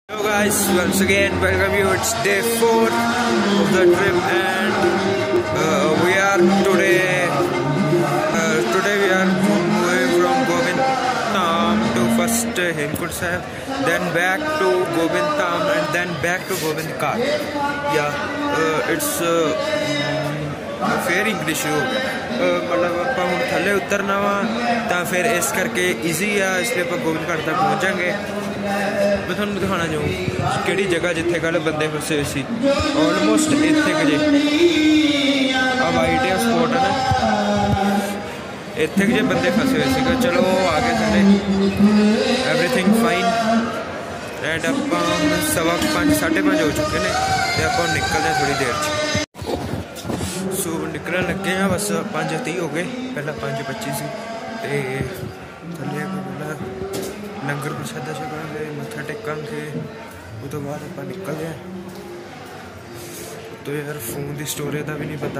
Hello guys, once again welcome you. It's day 4 of the trip and we are today we are moving from Gobind Dham to first Hemkund Sahib, then back to Gobind Dham and then back to Gobind Ghat. Yeah, it's fair English हो मतलब आप हम थले उतरना वा तो फिर इस करके ईजी आ इसलिए आप गोबिंद घाट तक पहुँच जाएंगे। मैं थोड़ा दिखाना चाहूँ कि जगह जिथे कल बंदे फसे हुए ऑलमोस्ट इतने जे वाइट स्पॉट है ना इतने जे बंदे फसे हुए थे। चलो आगे थले एवरीथिंग फाइन एंड आप 5:15 5:30 हो चुके हैं तो आप निकलते हैं थोड़ी देर सो निकलन लगे हैं बस 5:30 हो गए पहला 5:25 से थले लंगर प्रसादा छकांगे मत्था टेकांगे उस बाद आप निकलते हैं। तो यार फोन की स्टोरेज का भी नहीं पता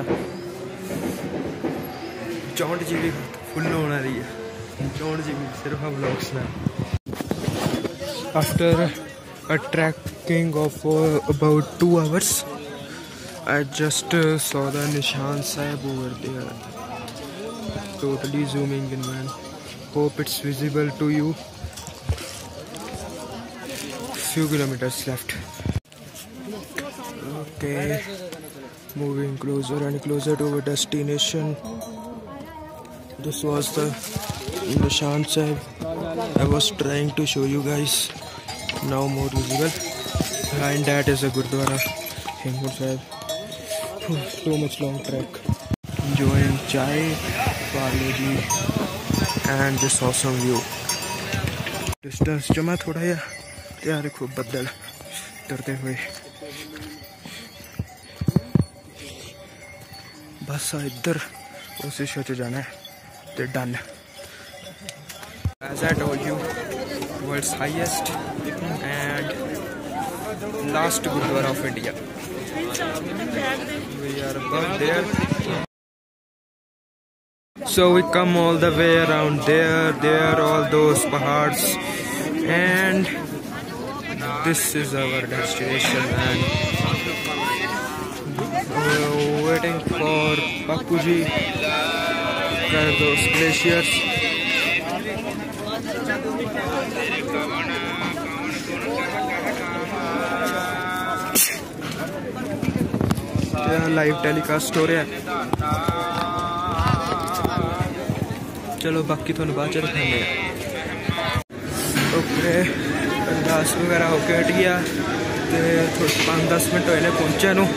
64 GB फुल होने रही है 64 GB सिर्फ व्लॉग्स में। After a trekking of about 2 hours I just saw the Nishan Sahib over there. Totally zooming in, man. Hope it's visible to you. Few kilometers left. Okay, moving closer and closer to our destination. This was the Nishan Sahib I was trying to show you guys. Now more visible. Behind that is a Gurdwara, Hemkund Sahib. So much long trek. Enjoying chai, parleji, and this awesome view. Distance जमा थोड़ा या यार खूब बदल उतरते हुए बस इधर उस हिस्से जाना है तो done. As I told you, world's highest and last Gurdwara of India. We are above there. So we come all the way around there all those pahads and this is our destination and we're waiting for Pakuji those glaciers. Live telecast हो रहा है। चलो बाकी थोड़ा बाद च दिखाने। Okay अरदास वगैरह होके हट गया तो 5-10 मिनट होए ने पहुंचे नू।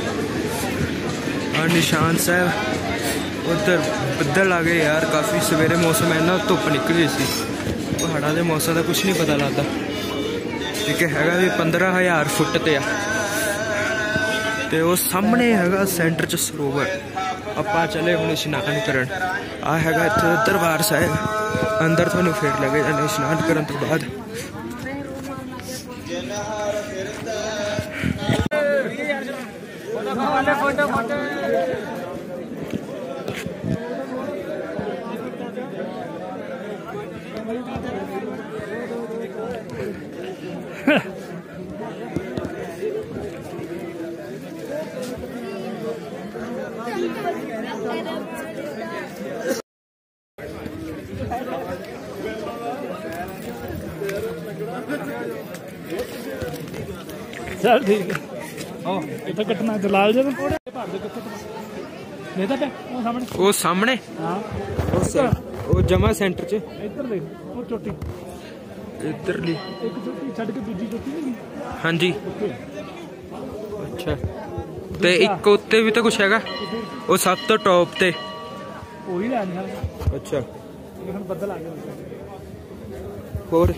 निशान साहब उधर बदल आ गए यार काफ़ी सवेरे मौसम है ना धुप निकली सी पहाड़ा के मौसम का कुछ नहीं पता लगता। ठीक है भी 15,000 फुट ते आ ते वो सामने हैगा सेंटर च सरोवर अपा चले हम इशनान करन आ हैगा इत्थे दरबार साहिब अंदर थानू फिर लगे जाने इशनान करन तो बाद। चल ठीक है इतना कटना दलाल जब वो सामने वो जमा सेंटर च इधर ले वो चोटी इधर ली एक चोटी छड़ के दूजी चोटी नहीं। हाँ जी अच्छा ते एक उत्ते भी तो कुछ हैगा वो सब तो टॉप ते वही लैंड है। अच्छा लेकिन बदल आ गया और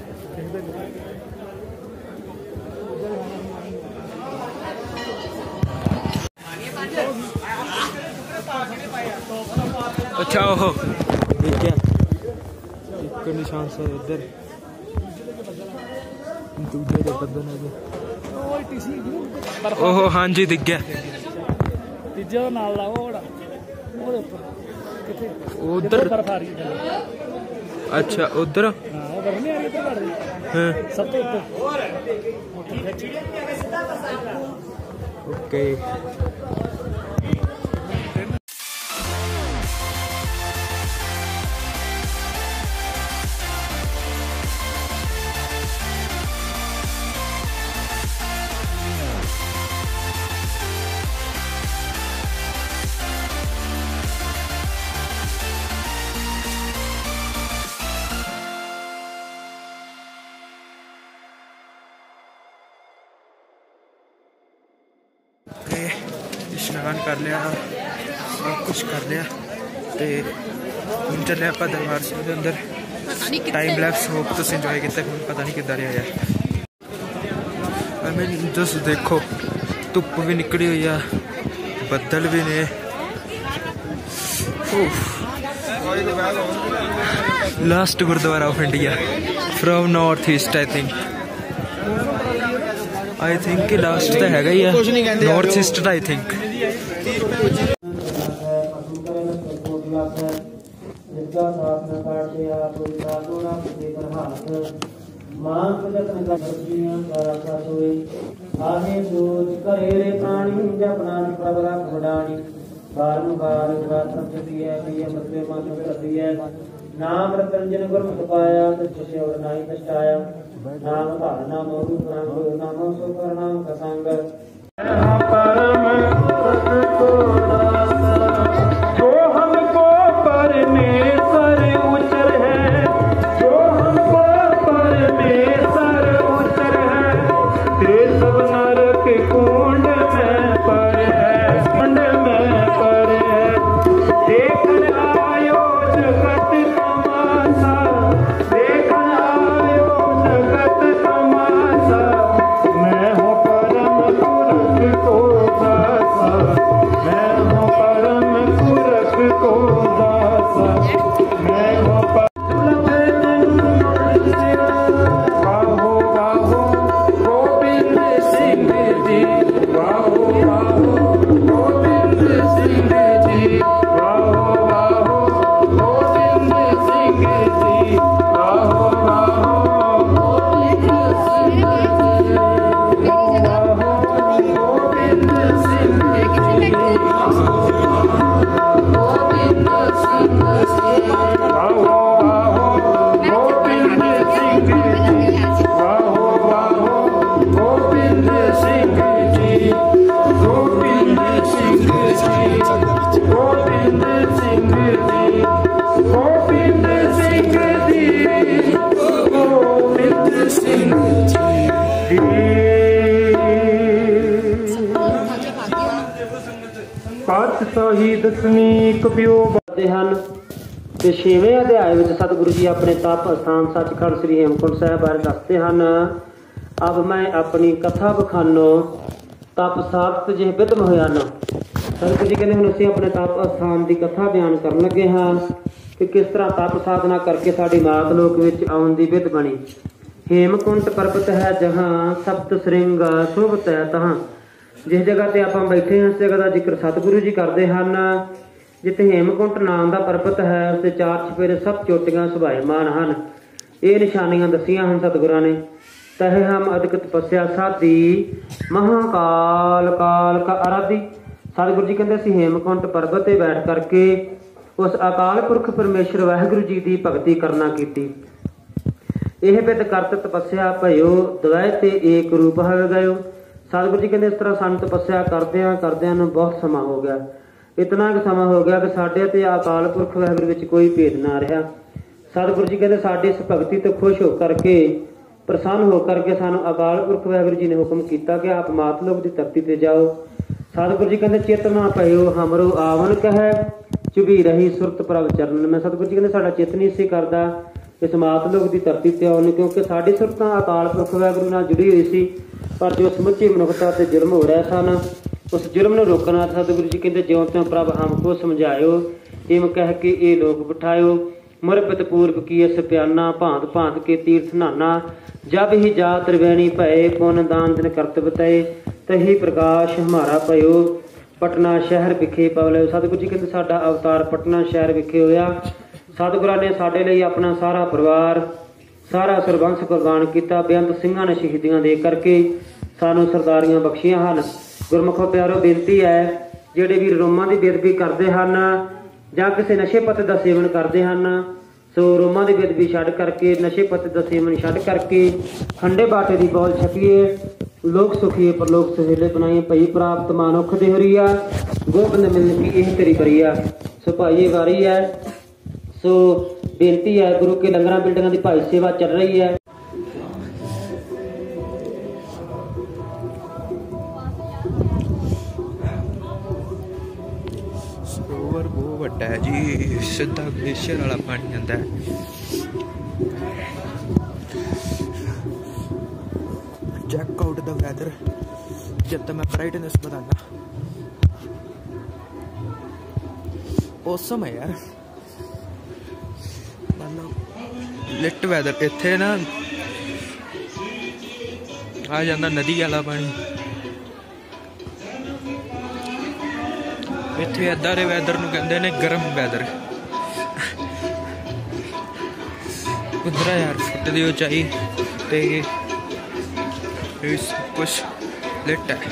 अच्छा ओहो ठीक है एक निशान से इधर दूसरे के बदन है ओहो हाँ जी दिख गया तीजा नाल ला ओड़ा ओदे ऊपर किथे उधर बर्फ आ रही है। अच्छा उधर हां करनी आ रही तो हाँ सब तो ओके इशनान कर लिया सब कुछ कर लिया तो हम चले आप दरबार साहिब के अंदर टाइम लैप्स होप तुम इंजॉय किया हूँ पता नहीं किदा रहा है मैं जस्ट देखो धुप भी निकली हुई है बदल भी ने last gurdwara of India from North East I think last तो हैगा ही है नॉर्थ ईस्ट आई थिंक नाम रतंजन गुरमुख पाया तुझसे और नाई कष्टाया नाम धारणा मोरू पुराण नामो सुपर नाम का संग परम को जो हमको परमेश्वर उचर है जो हमको परमेश्वर उचर है ते सब नरक कुंड में पर है कुंड में पर है देखन आयो जगत तमाशा देखन आयो जगत तमाशा मैं हूँ परम पुरख को दासा मैं हूँ परम पुरख को दासा मैं हूँ बाहो बाहो गोविंद सिंह जी बाहो बाहो गोविंद सिंह जी बाहो बाहो गोविंद सिंह जी बाहो बाहो गोविंद सिंह जी बाहो गोविंद सिंह जी गोविंद सिंह जी बाहो बाहो गोविंद सिंह जी बाहो बाहो गोविंद सिंह जी गोविंद सिंह जी गोविंद सिंह जी गोविंद सिंह जी गोविंद सिंह जी ਪਾਤਸ਼ਾਹੀ ਦਸਵੀਂ ਕਪਿਓ ਬਾਤੇ ਹਨ ਤੇ 6ਵੇਂ ਅਧਿਆਇ ਵਿੱਚ ਸਤਿਗੁਰੂ ਜੀ ਆਪਣੇ ਤਪ ਅਸਥਾਨ ਸੱਚਖੰਡ ਸ੍ਰੀ ਹੇਮਕੁੰਟ ਸਾਹਿਬ ਬਾਰੇ ਦੱਸਦੇ ਹਨ। ਅਬ ਮੈਂ ਆਪਣੀ ਕਥਾ ਬਖਾਨੋ ਤਪ ਸਾਖਤ ਜਿਹੇ ਬਿਧਮ ਹੋਇਆ ਨਾ। ਸਤਿਗੁਰੂ ਜੀ ਕਹਿੰਦੇ ਹੁਣ ਅਸੀਂ ਆਪਣੇ ਤਪ ਅਸਥਾਨ ਦੀ ਕਥਾ ਬਿਆਨ ਕਰਨ ਲੱਗੇ ਹਾਂ ਕਿ ਕਿਸ ਤਰ੍ਹਾਂ ਤਪ ਸਾਧਨਾ ਕਰਕੇ ਸਾਡੀ ਮਾਤ ਲੋਕ ਵਿੱਚ ਆਉਣ ਦੀ ਵਿਧ ਬਣੀ। ਹੇਮਕੁੰਟ ਪਰਬਤ ਹੈ ਜਹਾਂ ਸਪਤ ਸ੍ਰਿੰਗ ਸ਼ੋਭਤ ਹੈ ਤਹਾਂ। ਜਿਸ ਜਗ੍ਹਾ ਤੇ ਆਪਾਂ ਬੈਠੇ ਹਾਂ ਉਸ ਜਗ੍ਹਾ ਦਾ ਜ਼ਿਕਰ ਸਤਿਗੁਰੂ ਜੀ ਕਰਦੇ ਹਨ। ਜਿੱਥੇ ਹੇਮਕੁੰਟ ਨਾਮ ਦਾ ਪਰਬਤ ਹੈ ਉਸਦੇ 4 ਚੁਫੇਰੇ ਸਭ ਚੋਟੀਆਂ ਸੁਭਾਏਮਾਨ ਹਨ। ਇਹ ਨਿਸ਼ਾਨੀਆਂ ਦੱਸੀਆਂ ਹਨ ਸਤਿਗੁਰਾਂ ਨੇ। ਤਹਿ ਹਮ ਅਦਿਕ ਤਪੱਸਿਆ ਸਾਧੀ ਮਹਾਕਾਲ ਕਾਲ ਕਾ ਆਰਾਧੀ। ਸਤਿਗੁਰੂ ਜੀ ਕਹਿੰਦੇ ਅਸੀਂ ਹੇਮਕੁੰਟ ਪਰਬਤ ਤੇ ਬੈਠ ਕਰਕੇ ਉਸ ਅਕਾਲ ਪੁਰਖ ਪਰਮੇਸ਼ਰ ਵਾਹਿਗੁਰੂ ਜੀ ਦੀ ਭਗਤੀ ਕਰਨਾ ਕੀਤੀ। ਇਹ ਬਿਦ ਕਰਤ ਤਪੱਸਿਆ ਭਇਓ ਦਵੈ ਤੇ ਏਕ ਰੂਪ ਹੋ ਗਇਓ। ਸਤਿਗੁਰੂ ਜੀ ਕਹਿੰਦੇ ਇਸ ਤਰ੍ਹਾਂ ਸਾਨੂੰ ਤਪੱਸਿਆ ਕਰਦਿਆਂ ਨੂੰ ਬਹੁਤ ਸਮਾਂ ਹੋ ਗਿਆ। ਇਤਨਾ ਕੁ ਸਮਾਂ ਹੋ ਗਿਆ ਕਿ ਸਾਡੇ ਤੇ ਅਕਾਲ ਪੁਰਖ ਵਾਹਿਗੁਰੂ ਵਿੱਚ ਕੋਈ ਭੇਦ ਨਾ ਰਿਹਾ। ਸਤਿਗੁਰੂ ਜੀ ਕਹਿੰਦੇ ਸਾਡੀ ਇਸ ਭਗਤੀ ਤੋਂ ਖੁਸ਼ ਹੋ ਕਰਕੇ ਪ੍ਰਸੰਨ ਹੋ ਕਰਕੇ ਸਾਨੂੰ ਅਕਾਲ ਪੁਰਖ ਵਾਹਿਗੁਰੂ ਜੀ ਨੇ ਹੁਕਮ ਕੀਤਾ ਕਿ ਆਪ ਮਾਤਲੋਕ ਦੀ ਧਰਤੀ ਤੇ ਜਾਓ। ਸਤਿਗੁਰੂ ਜੀ ਕਹਿੰਦੇ ਚੇਤਨਾ ਭਇਓ ਹਮਰੋ ਆਵਨ ਕਹੈ ਚੁਭੀ ਰਹੀ ਸੁਰਤ ਪ੍ਰਭ ਚਰਨ। ਮੈਂ ਸਤਿਗੁਰੂ ਜੀ ਕਹਿੰਦੇ ਸਾਡਾ ਚਿੱਤ ਨਹੀਂ ਸੀ ਕਰਦਾ ਇਸ ਮਾਤਲੋਕ ਦੀ ਧਰਤੀ ਤੇ ਆਉਣ, ਕਿਉਂਕਿ ਸਾਡੀ ਸੁਰਤਾਂ ਅਕਾਲ ਪੁਰਖ ਵਾਹਿਗੁਰੂ ਨਾਲ ਜੁੜੀ ਹੋਈ ਸੀ। ਪਰ ਜੋ ਸਮੁੱਚੀ ਮਨੁੱਖਤਾ ਤੇ ਜ਼ੁਲਮ ਹੋ ਰਿਹਾ ਸਨ ਉਸ ਜ਼ੁਲਮ ਨੂੰ ਰੋਕਣਾ ਸਤਿਗੁਰੂ ਜੀ ਕਹਿੰਦੇ ਜਿਉਂ ਤਿਉਂ ਪ੍ਰਭ ਹਮਕੋ ਸਮਝਾਇਓ ਇਮ ਕਹਿ ਕੇ ਇਹ ਲੋਕ ਬਿਠਾਇਓ। ਮੁਰਬਤ ਪੂਰਬ ਕੀ ਇਸ ਪਿਆਨਾ ਭਾਂਤ ਭਾਂਤ ਕੇ ਤੀਰਥ ਨਾਨਾ। ਜਬ ਹੀ ਜਾ ਤ੍ਰਿਵੇਣੀ ਭਏ ਪੁੰਨ ਦਾਨ ਦਿਨ ਕਰਤ ਬਤਏ ਤਹੀ ਪ੍ਰਕਾਸ਼ ਹਮਾਰਾ ਭਇਓ ਪਟਨਾ ਸ਼ਹਿਰ ਵਿਖੇ ਪਵਲੇ। ਸਤਿਗੁਰੂ ਜੀ ਕਹਿੰਦੇ ਸਾਡਾ ਅਵਤਾਰ ਪਟਨਾ ਸ਼ਹਿਰ ਵਿਖੇ ਹੋਇਆ। ਸਤਿਗੁਰਾਂ ਨੇ ਸਾਡੇ ਲਈ ਆਪਣਾ ਸਾਰਾ ਪਰਿਵਾਰ सारा सरबंस कुर्बान किया। बेअंत सिंघां ने शहीदियां दे करके सानू सरदारियां बख्शियां हैं। गुरमुखो प्यारो बेनती है, ਜਿਹੜੇ ਵੀ ਰੋਮਾਂ ਦੀ ਬੇਅਦਬੀ ਕਰਦੇ ਹਨ ਜਾਂ ਕਿਸੇ ਨਸ਼ੇ ਪੱਤੇ ਦਾ ਸੇਵਨ ਕਰਦੇ ਹਨ, ਸੋ ਰੋਮਾਂ ਦੀ ਬੇਅਦਬੀ ਛੱਡ ਕਰਕੇ, ਨਸ਼ੇ ਪੱਤੇ ਦਾ ਸੇਵਨ ਛੱਡ ਕਰਕੇ ਖੰਡੇ ਬਾਟੇ ਦੀ ਬੋਲ ਛਕੀਏ। ਲੋਕ ਸੁਖੀਏ ਪਰਲੋਕ ਸਹੇਲੇ ਬਣਾਈਏ। ਭਈ ਪ੍ਰਾਪਤ ਮਾਨੁਖ ਦੇ ਹਰੀਆ, ਗੋਬਿੰਦ ਮਿਲਨ ਕੀ ਇਹ ਤੇਰੀ ਬਰੀਆ। ਸੋ ਭਾਈ ਇਹ ਵਾਰੀ ਹੈ। ਸੋ ਬੇਨਤੀ ਹੈ, ਗੁਰੂ ਕੇ ਲੰਗਰਾਂ ਬਿਲਡਿੰਗਾਂ ਦੀ ਭਾਈ ਸੇਵਾ ਚੱਲ ਰਹੀ ਹੈ। सरोवर बहुत वड्डा है जी, सीधा ग्लेशियर वाला पानी आता है। चेक आउट द वैदर, जब तक मैं ब्राइटनेस बताना। औसम है यार, मतलब लिट वैदर। इत्थे ना आ जाता नदी वाला पानी, इत्थे इदां दे वैदर नूं कहंदे ने गर्म वैदर। उधर यार फुट दी उचाई ते सब कुछ लिट है।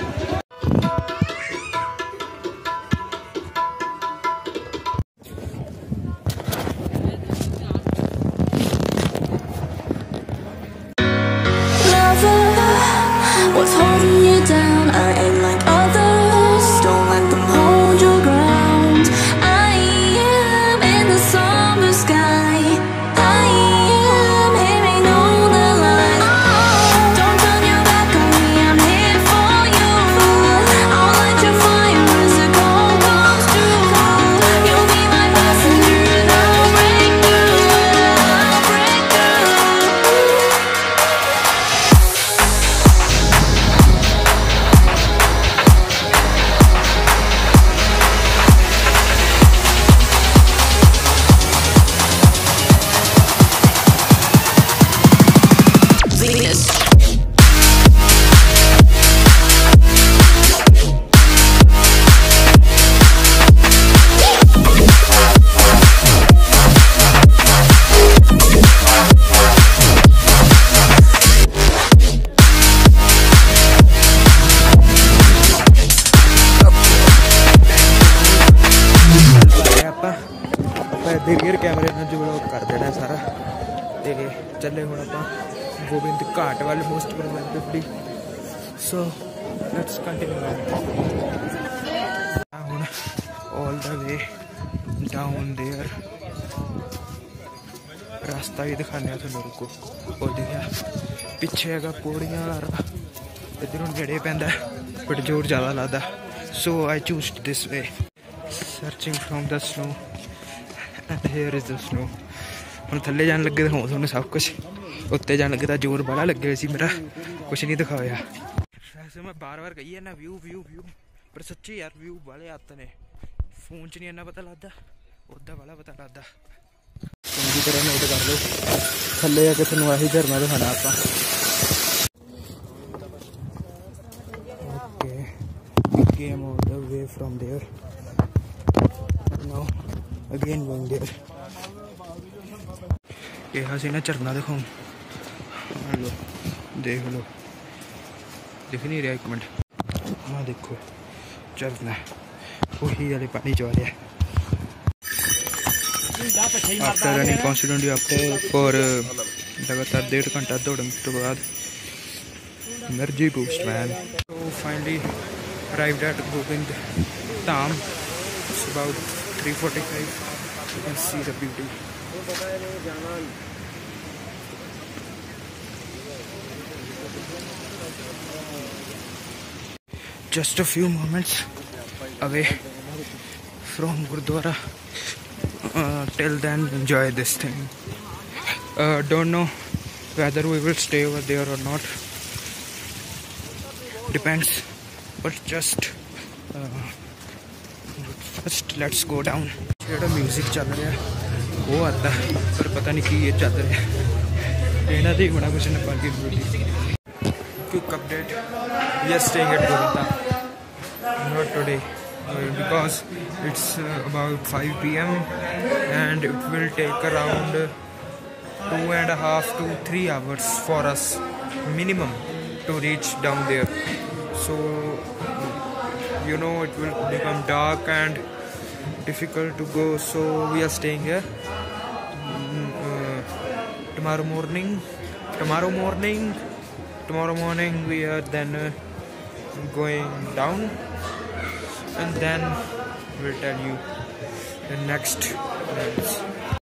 What's holding you down? I ain't like others. Don't let them hold your ground. I am in the somber sky. I am hearing all the lies. Don't turn your back on me, I'm here for you. I'll light your fire as the cold comes through. You'll be my passenger and I'll break through. I'll break through. Venus. Rear कैमरे में जो कर देना सारा। तो चले हुण आपां गोबिंद घाट वाले most probably. So let's continue हुण all the way down there. रास्ता भी दिखाने थोड़ा, रुको। वो दिखा पिछे है पौड़ियां वाला राह, इधरों नेड़े पैंदा बट जोर ज़्यादा लगता। So I choose this way, searching from the snow and here is the snow. हम थले जान लगे दिखाऊँ थोड़ा सब कुछ, उत्ते जान लगे तो जोर बड़ा लगे सी मेरा, कुछ नहीं दिखाया। वैसे मैं बार बार कही है ना व्यू व्यू व्यू, पर सच्ची यार व्यू बड़े आते ने। फोन च नहीं इन्ना पता लगता, उदा वाला पता लगता। चंगी तरह नोट कर लो, थले आके थोड़ा आही झरना दिखाना आपा। Okay, came all the way from there. Now again going there. कहा सी ना झरना दिखाऊं, लो देख लो, दिख नहीं रहा। एक मिनट, हाँ देखो झरना वही वाले पानी जा रहा है। आफ्टर रनिंग कॉन्स्टिट्यूंटली और लगातार 1.5 घंटा दौड़ने के बाद एनर्जी बूस्ट मैन। तो finally arrived at Gobind Dham. It's about 3:45. You can see the beauty. Just a few moments away from Gurdwara. Till then, enjoy this thing. Don't know whether we will stay over there or not. Depends. But just first let's go down. जो music चल रहा है वो आता है, पर पता नहीं कि ये चल रहा है। कहना तो बड़ा कुछ नेपाल की beauty. Quick update: we are staying at Govinda. Not today because it's about 5 PM and it will take around 2.5 to 3 hours for us minimum to reach down there. So you know it will become dark and difficult to go, so we are staying here. Tomorrow morning we are then going down, and then we'll tell you the next plans.